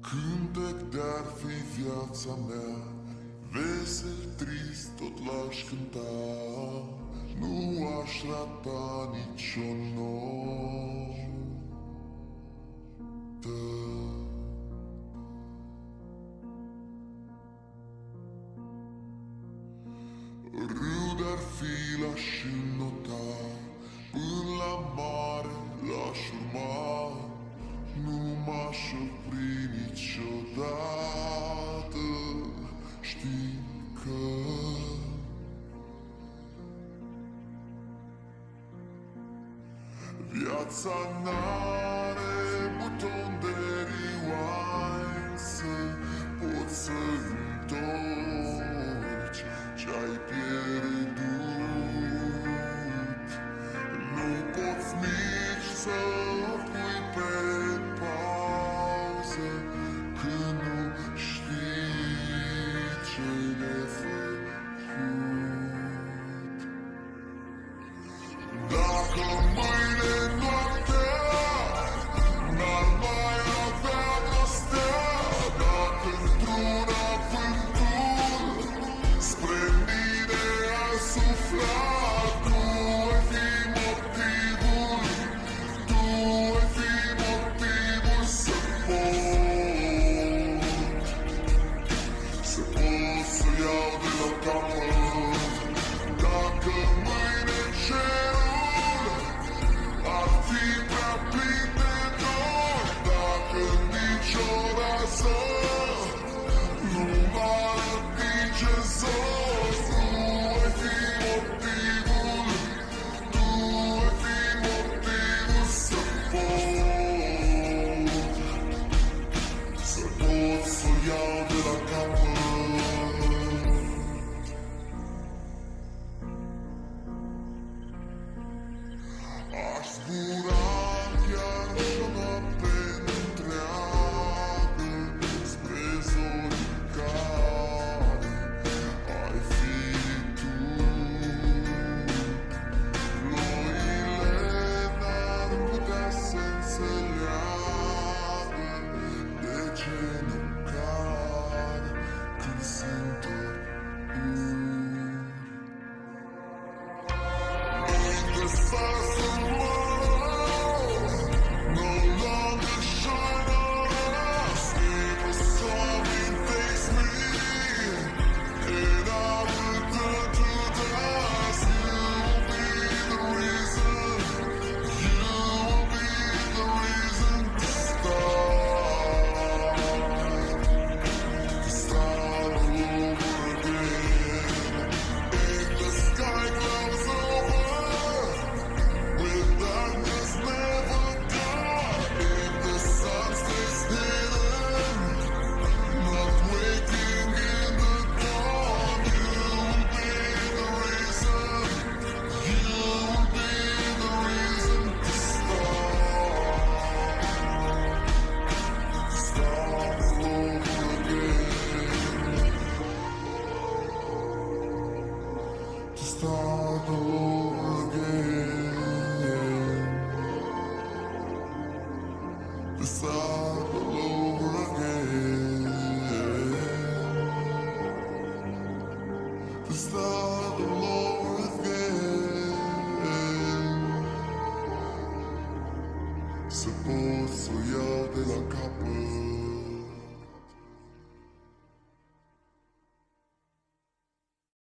cântec de-ar fi viața mea, vesel, trist, tot l-aș cânta, nu aș rata nicio notă. Râu de-ar fi l-aș înnota, până la mare l-aș urma, nu m-aș opri niciodată. Știi că viața n-are buton de rewind, să poți să întorci ce-ai pierdut. Nu poți nici să pui pe pauză când nu știi ce-i de făcut. Dacă mâine noaptea n-ar mai avea vreo-stea, dacă într-una vântul spre mine ar sufla, tu ai fi motivul, tu ai fi motivul să pot să iau de la capăt. Dacă mâine cerul ar fi prea plin de dor, dacă nicio rază nu m-ar atinge zor, tu ai fi motivul, tu ai fi motivul să pot să iau de la capăt. Aș zbura chiar și-o noapte întreagă spre zori care ai fi tu. Ploile n-ar putea să înțeleagă de ce nu cad când sunt ori. The stars tomorrow no longer shine on us. If a storm takes me, and I will turn to dust, you'll be the reason, you'll be the reason to start all over again. If the sky clouds over with darkness never gone, if the sun stays hidden, not waking in the dawn, you'll be the reason, you'll be the reason to start all over again, to start all over again, to start all over again, to start all over again. Să pot să iau